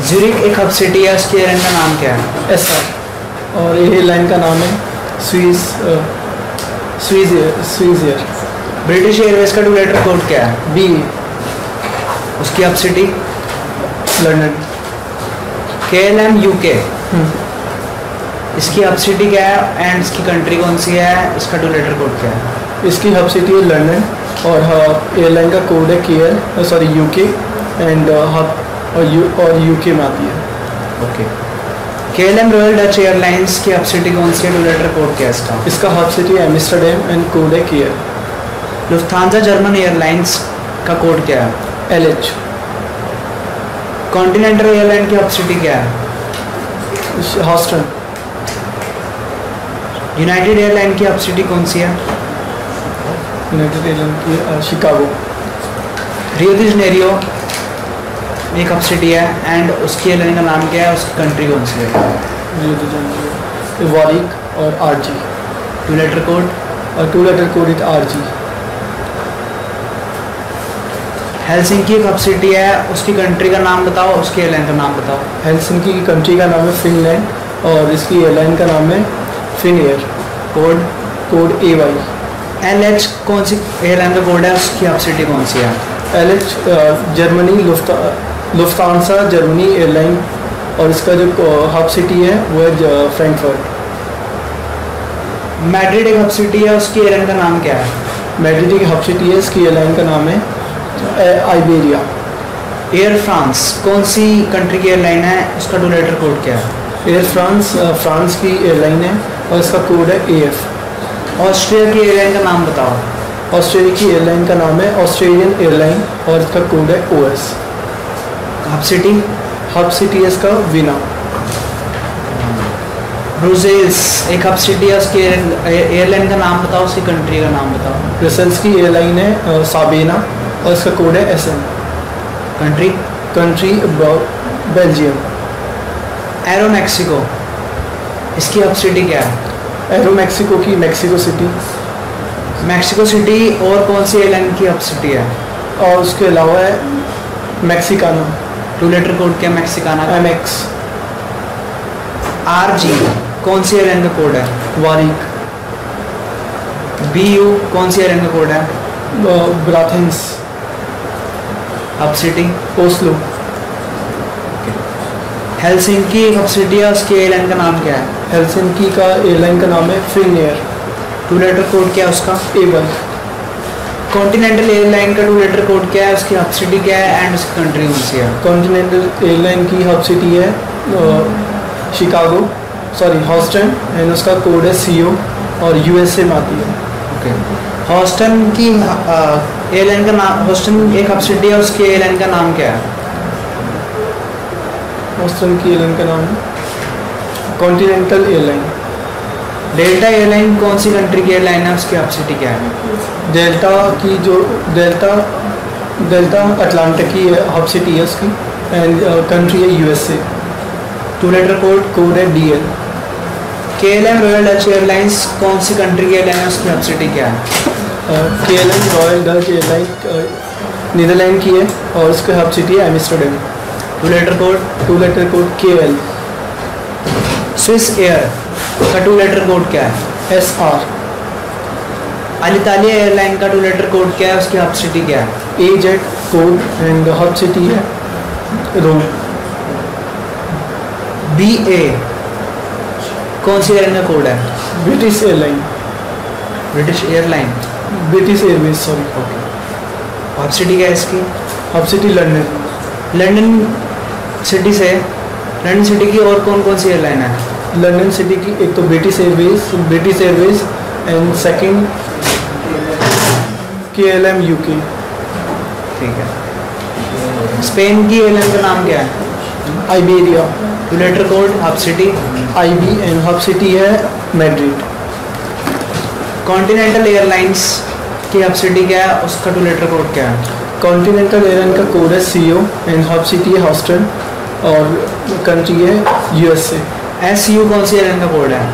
Zurich एक hub city है, उसकी एयरलाइन का नाम क्या है? एसआर। और एयरलाइन का नाम है स्विस एयर। ब्रिटिश एयरवेज का 2 लेटर कोड क्या है? बी। उसकी hub city? London. KLM UK, इसकी हब सिटी क्या है एंड इसकी कंट्री कौन सी है? इसका 2 लेटर कोड क्या है? इसकी हब सिटी है लंदन और एयरलाइन का कोड है UK एंड हब और UK में आती है। Okay. KLM royal Dutch airlines की हब सिटी कौन सी है? 2 लेटर कोड क्या है इसका? इसका हब सिटी है एम्स्टर्डम एंड कोड है KL। लुफ्थांसा जर्मन एयरलाइंस का कोड क्या है? LH। कॉन्टिनेंटल एयरलाइन की हब सिटी क्या है? हॉस्टन। यूनाइटेड एयरलाइन की हब सिटी कौन सी है? यूनाइटेड एयरलाइन की शिकागो। रियो डी जनेरियो एक हब सिटी है एंड उसकी एयरलाइन का नाम क्या है? उसकी कंट्री कौन सी है? वारिक और RG। 2 letter code? और 2 letter code is RG। Helsinki एक हब सिटी है, उसकी कंट्री का नाम बताओ, उसकी एयरलाइन का नाम बताओ। हेलसिंकी की कंट्री का नाम है फिनलैंड और इसकी एयरलाइन का नाम है Finnair. Code AY। LH कौन सी एयरलाइन का कोड है? उसकी हब सिटी कौन सी है? LH Germany Lufthansa Germany airline और इसका जो हब सिटी है वो है फ्रैंकफर्ट। मैड्रिड एक हब सिटी है, उसकी एयरलाइन का नाम क्या है? मैड्रिड की हब सिटी है, इसकी एयरलाइन का नाम है आइबेरिया। एयर फ्रांस कौन सी कंट्री की एयरलाइन है? उसका 2 लेटर कोड क्या है? एयर फ्रांस फ्रांस की एयरलाइन है और इसका कोड है AF। ऑस्ट्रिया की एयरलाइन का नाम बताओ। ऑस्ट्रेलिया की एयरलाइन का नाम है ऑस्ट्रेलियन एयरलाइन और इसका कोड है OS। Hub city? Hub city है इसका वीना। ब्रुसेल्स एक हब सिटी है, उसकी एयरलाइन का नाम बताओ, उसकी कंट्री का नाम बताओ। ब्रसेल्स की एयरलाइन है साबेना और इसका कोड है SM। Country Belgium. Aeromexico, इसकी हब सिटी क्या है? एरो मैक्सिको की मैक्सिको सिटी। मैक्सिको सिटी और कौन सी एयरलाइन की हब सिटी है? और उसके अलावा है मैक्सिकाना। 2 लेटर कोड क्या मैक्सिकाना? MX। RG कौन सी एयरलाइन का कोड है? वारिक। BU कौन सी एयरलाइन का कोड है? Braathens. Hub city? Oslo. Helsinki एक हब सिटी है, उसकी एयरलाइन का नाम क्या है? हेलसिंकी का एयरलाइन का नाम है फिन एयर। 2 लेटर कोड क्या है उसका? A1। कॉन्टिनेंटल एयरलाइन का 2 लेटर कोड क्या है? उसकी हब सिटी क्या है एंड उसकी कंट्री कौन सी है? कॉन्टिनेंटल एयरलाइन की हब सिटी है हॉस्टन एंड उसका कोड है CO और USA में आती है। ओके। हॉस्टन की एयरलाइन का नाम, हॉस्टन एक हब सिटी है, उसकी एयरलाइन का नाम क्या है? हॉस्टन की एयरलाइन का नाम है कॉन्टिनेंटल एयरलाइन। डेल्टा एयरलाइन कौन सी कंट्री की एयरलाइन है? उसकी हब सिटी क्या है? डेल्टा अटलांटिक की हब सिटी है उसकी एंड कंट्री है USA। 2 लेटर कोड है DL। KLM royal Dutch airlines कौन सी कंट्री की एयरलाइन है? उसकी हब सिटी क्या है? KLM royal Dutch airline Netherland की है और उसकी हब सिटी है Amsterdam. 2 letter code KL। Swiss air का 2 लेटर कोड क्या है? SR। अलितालिया एयरलाइन का 2 लेटर कोड क्या है? उसकी हब सिटी क्या है? AZ code and hub city है रोम। BA कौन सी एयरलाइन का कोड है? British airline. British airline. British airways sorry. Okay. Hub city क्या है इसकी? Hub city London. London city की और कौन कौन सी एयरलाइन है? लंदन सिटी की एक तो British airways and second KLM UK। ठीक है। स्पेन की एयरलाइन का नाम क्या है? Iberia. 2 letter code hub city? IB and hub city है मैड्रिड। कॉन्टिनेंटल एयरलाइंस की हब सिटी क्या है? उसका 2 लेटर कोड क्या है? कॉन्टिनेंटल एयरलाइन का कोड है CO एंड हब सिटी है हॉस्टन और कंट्री है USA। SU कौन सी एयरलाइन का कोड है?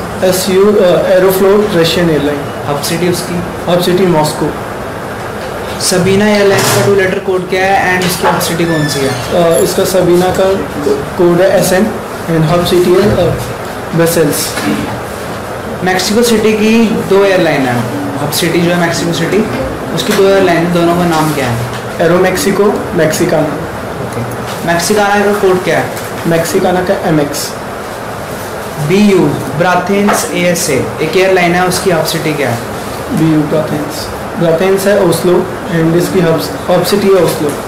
SU Aeroflot Russian airline. Hub city उसकी? Hub city Moscow. Sabena airline का 2 लेटर कोड क्या है एंड इसकी हब सिटी कौन सी है? इसका सबीना का कोड है SM एंड हब सिटी है ब्रसेल्स। मैक्सिको सिटी की 2 एयरलाइन है, हब सिटी जो है मैक्सिको सिटी, उसकी 2 एयरलाइन है, दोनों का नाम क्या है? Aeromexico, Mexicana. Okay. Mexicana का कोड क्या है? मैक्सिकाना का MX। BU ब्राथेंस ASA एक एयरलाइन है, उसकी हब सिटी क्या है? BU ब्राथेंस है ओस्लो एंड इसकी हब सिटी है ओस्लो।